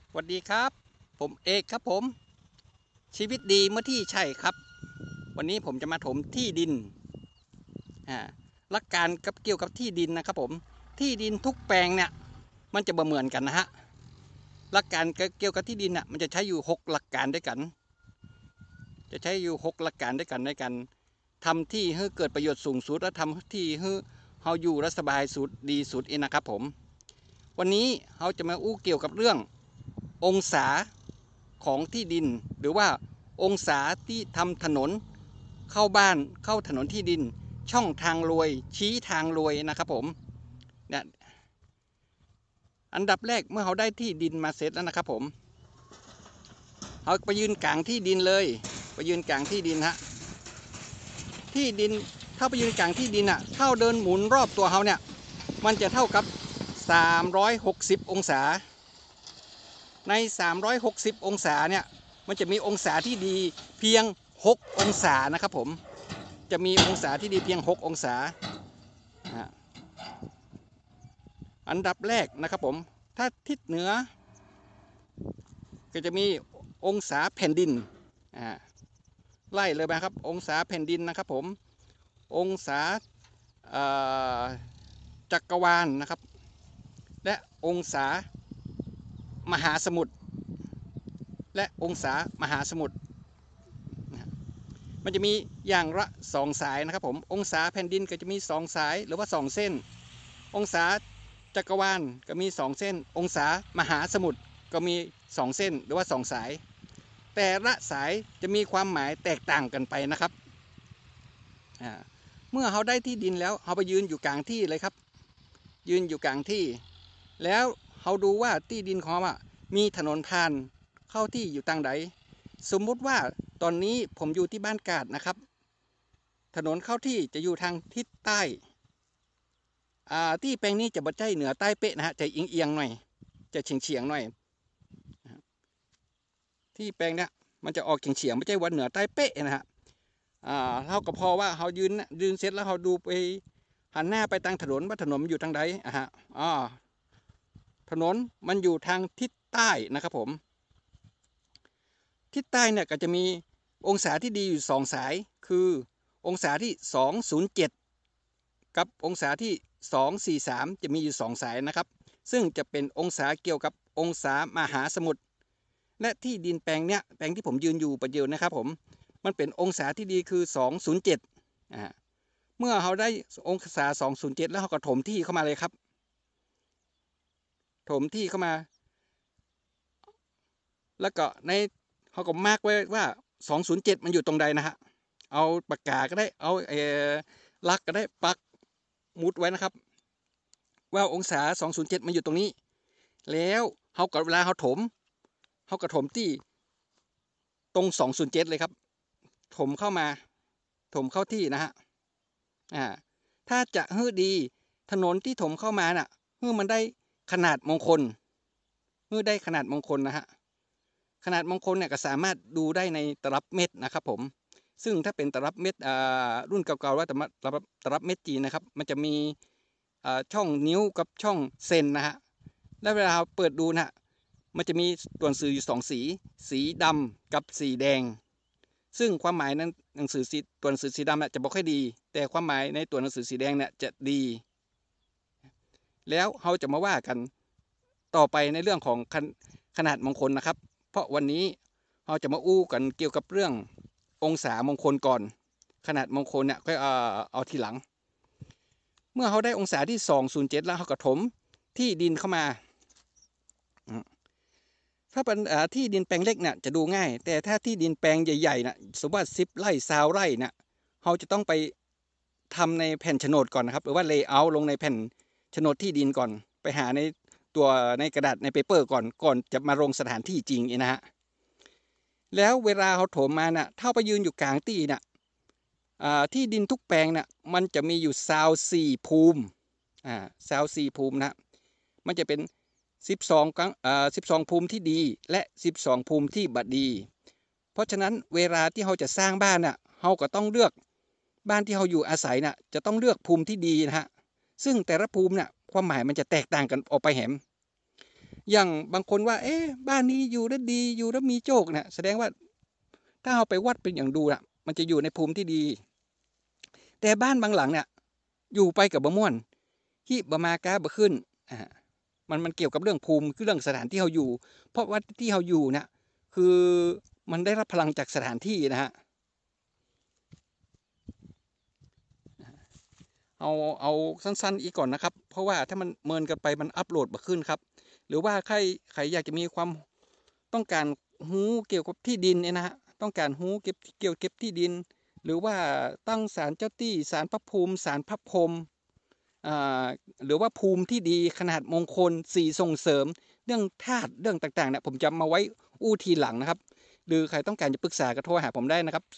สวัสดีครับผมเอกครับผมชีวิตดีเมื่อที่ใช่ครับวันนี้ผมจะมาถมที่ดินหลักการกับเกี่ยวกับที่ดินนะครับผมที่ดินทุกแปลงเนี่ยมันจะบ่เหมือนกันนะฮะหลักการเกี่ยวกับที่ดินน่ะมันจะใช้อยู่6หลักการด้วยกันจะใช้อยู่6หลักการด้วยกันในการทำที่ให้เกิดประโยชน์สูงสุดและทำที่ให้เราอยู่และสบายสุดดีสุดเองนะครับผมวันนี้เราจะมาอู้เกี่ยวกับเรื่ององศาของที่ดินหรือว่าองศาที่ทำถนนเข้าบ้านเข้าถนนที่ดินช่องทางรวยชี้ทางรวยนะครับผมเนี่ยอันดับแรกเมื่อเขาได้ที่ดินมาเสร็จแล้วนะครับผมเขาไปยืนกลางที่ดินเลยไปยืนกลางที่ดินฮะที่ดินถ้าไปยืนกลางที่ดินอ่ะเท่าเดินหมุนรอบตัวเขาเนี่ยมันจะเท่ากับ360องศาใน360องศาเนี่ยมันจะมีองศาที่ดีเพียง6องศานะครับผมจะมีองศาที่ดีเพียง6องศาอันดับแรกนะครับผมถ้าทิศเหนือก็จะมีองศาแผ่นดินไล่เลยนะครับองศาแผ่นดินนะครับผมองศาจักรวาลนะครับและองศามหาสมุทรและองศามหาสมุทรมันจะมีอย่างละ2สายนะครับผมองศาแผ่นดินก็จะมี2สายหรือว่า2เส้นองศาจักรวาลก็มี2เส้นองศามหาสมุทรก็มี2เส้นหรือว่า2สายแต่ละสายจะมีความหมายแตกต่างกันไปนะครับเมื่อเขาได้ที่ดินแล้วเขาไปยืนอยู่กลางที่เลยครับยืนอยู่กลางที่แล้วเขาดูว่าที่ดินของเขามีถนนผ่านเข้าที่อยู่ทางใดสมมุติว่าตอนนี้ผมอยู่ที่บ้านกาดนะครับถนนเข้าที่จะอยู่ทางทิศใต้ที่แปลงนี้จะบัดใจเหนือใต้เป๊ะนะฮะจะเอียงหน่อยจะเฉียงหน่อยที่แปลงเนี้ยมันจะออกเฉียงไม่ใช่ว่าเหนือใต้เป๊ะนะฮะเท่ากับพอว่าเขายืนเสร็จแล้วเขาดูไปหันหน้าไปทางถนนว่าถนนมันอยู่ทางใดถนนมันอยู่ทางทิศใต้นะครับผมทิศใต้เนี่ยก็จะมีองศาที่ดีอยู่2สายคือองศาที่207กับองศาที่243จะมีอยู่2สายนะครับซึ่งจะเป็นองศาเกี่ยวกับองศามหาสมุทรและที่ดินแปลงเนี้ยแปลงที่ผมยืนอยู่ปัจจุบันนะครับผมมันเป็นองศาที่ดีคือ207เมื่อเขาได้องศา207แล้วเขาก็ถมที่เข้ามาเลยครับถมที่เข้ามาแล้วก็ในเขาก็มาร์กไว้ว่า207มันอยู่ตรงใดนะฮะเอาปากกาก็ได้เอาลักก็ได้ปักมุดไว้นะครับว่าองศา207มันอยู่ตรงนี้แล้วเขาก็เวลาเขาถมที่ตรง207เลยครับถมเข้ามาถมเข้าที่นะฮะถ้าจะให้ดีถนนที่ถมเข้ามาน่ะให้มันได้ขนาดมงคลนะฮะขนาดมงคลเนี่ยก็สามารถดูได้ในตลับเม็ดนะครับผมซึ่งถ้าเป็นตลับเม็ดรุ่นเก่าๆว่าตลับเม็ดจีนนะครับมันจะมีช่องนิ้วกับช่องเซนนะฮะแล้วเวลาเปิดดูนะมันจะมีตัวหนังสืออยู่2สีดำกับสีแดงซึ่งความหมายนั้นตัวหนังสือสีดำจะบอกให้ดีแต่ความหมายในตัวหนังสือสีแดงเนี่ยจะดีแล้วเราจะมาว่ากันต่อไปในเรื่องของขนาดมงคลนะครับเพราะวันนี้เราจะมาอู้กันเกี่ยวกับเรื่ององศามงคลก่อนขนาดมงคลเนี่ยก็เอาทีหลังเมื่อเขาได้องศาที่207แล้วเขาก็ถมที่ดินเข้ามาถ้าเป็นที่ดินแปลงเล็กเนี่ยจะดูง่ายแต่ถ้าที่ดินแปลงใหญ่ๆนะสมมติว่า10 ไร่20 ไร่เนี่ยเราจะต้องไปทำในแผ่นโฉนดก่อนนะครับหรือว่าเลเยอร์ลงในแผ่นโฉนดที่ดินก่อนไปหาในกระดาษในเปเปอร์ก่อนจะมาลงสถานที่จริงนะฮะแล้วเวลาเขาถมมาน่ะถ้าไปยืนอยู่กลางที่น่ะที่ดินทุกแปลงน่ะมันจะมีอยู่24ภูมิ24ภูมินะมันจะเป็น12ภูมิที่ดีและ12ภูมิที่บดีเพราะฉะนั้นเวลาที่เราจะสร้างบ้านน่ะเราก็ต้องเลือกบ้านที่เราอยู่อาศัยน่ะจะต้องเลือกภูมิที่ดีนะฮะซึ่งแต่ละภูมิน่ะความหมายมันจะแตกต่างกันออกไปแหมอย่างบางคนว่าบ้านนี้อยู่แล้วดีอยู่แล้วมีโชคเนี่ยแสดงว่าถ้าเอาไปวัดเป็นอย่างดูน่ะมันจะอยู่ในภูมิที่ดี แต่บ้านบางหลังเนี่ยอยู่ไปกับบะม่วนที่บะมากาบะขึ้นมันเกี่ยวกับเรื่องภูมิคือเรื่องสถานที่เราอยู่เพราะว่าที่เราอยู่เนี่ยคือมันได้รับพลังจากสถานที่นะฮะเอาสั้นๆอีกก่อนนะครับเพราะว่าถ้ามันเมินกันไปมันอัปโหลดมาขึ้นครับหรือว่าใครอยากจะมีความต้องการหูเกี่ยวกับที่ดินเนี่ยนะฮะต้องการหูเกี่ยวเก็บที่ดินหรือว่าตั้งศาลเจ้าที่ศาลพระภูมิศาลพระพรหมหรือว่าภูมิที่ดีขนาดมงคลสีส่งเสริมเรื่องธาตุเรื่องต่างๆเนี่ยผมจะมาไว้อู้ทีหลังนะครับหรือใครต้องการจะปรึกษาก็โทรหาผมได้นะครับ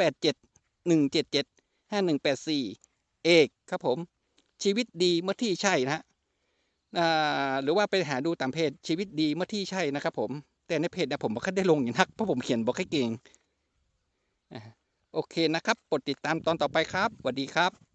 0871775184เอกครับผมชีวิตดีเมื่อที่ใช่นะฮะหรือว่าไปหาดูตามเพจชีวิตดีเมื่อที่ใช่นะครับผมแต่ในเพจเนี่ยผมไม่ค่อยได้ลงอย่างนักเพราะผมเขียนบอกให้เก่งโอเคนะครับกดติดตามตอนต่อไปครับสวัสดีครับ